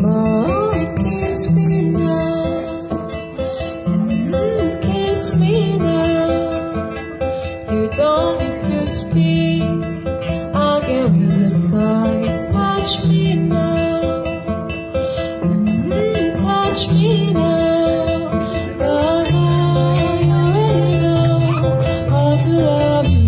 Oh, kiss me now, kiss me now. You don't need to speak, I can read the signs. Touch me now, touch me now, 'cause I already know how to love you.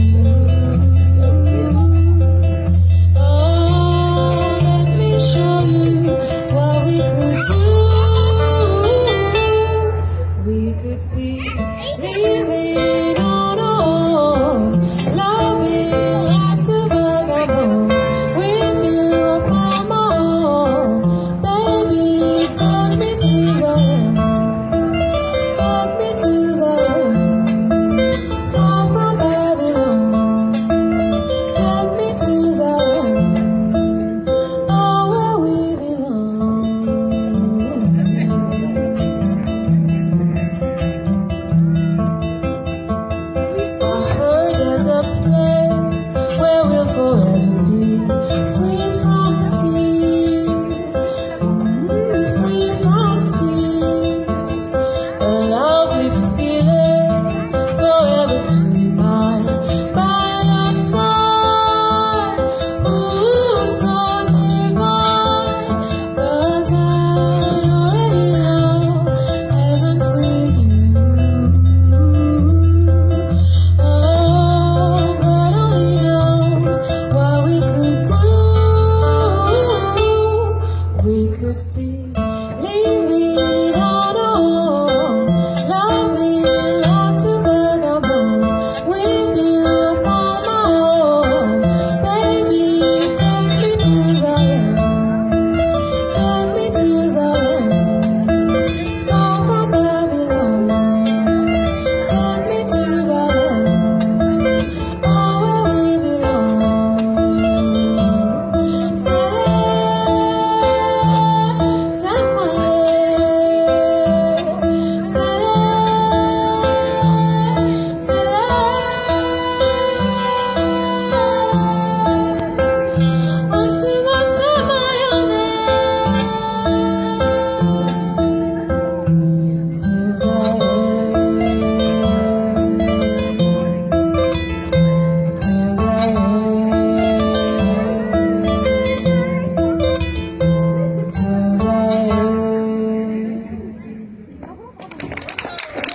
We could be living on our own, loving like two vagabonds, with you from my home. Baby, take me to Zion, take me to Zion, far from Babylon. Take me to Zion, oh, where we belong. Forever be free from fears, free from tears, a lovely feeling, forever to be mine, by your side, ooh, so divine, 'cause I already know heaven's with you. We could be living